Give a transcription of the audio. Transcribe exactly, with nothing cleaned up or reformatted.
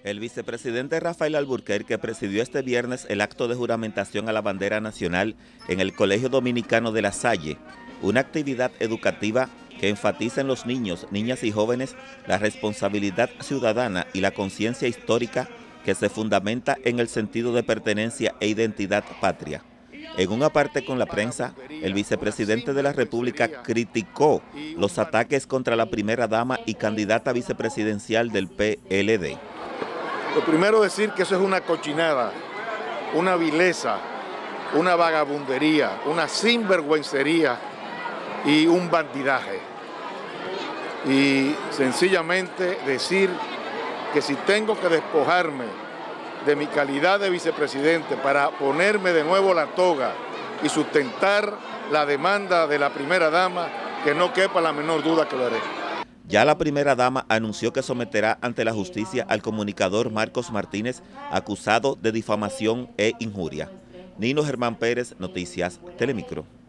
El vicepresidente Rafael Alburquerque presidió este viernes el acto de juramentación a la bandera nacional en el Colegio Dominicano de La Salle, una actividad educativa que enfatiza en los niños, niñas y jóvenes la responsabilidad ciudadana y la conciencia histórica que se fundamenta en el sentido de pertenencia e identidad patria. En una parte con la prensa, el vicepresidente de la República criticó los ataques contra la primera dama y candidata vicepresidencial del P L D. Lo primero decir que eso es una cochinada, una vileza, una vagabundería, una sinvergüencería y un bandidaje. Y sencillamente decir que si tengo que despojarme de mi calidad de vicepresidente para ponerme de nuevo la toga y sustentar la demanda de la primera dama, que no quepa la menor duda que lo haré. Ya la primera dama anunció que someterá ante la justicia al comunicador Marcos Martínez, acusado de difamación e injuria. Nino Germán Pérez, Noticias Telemicro.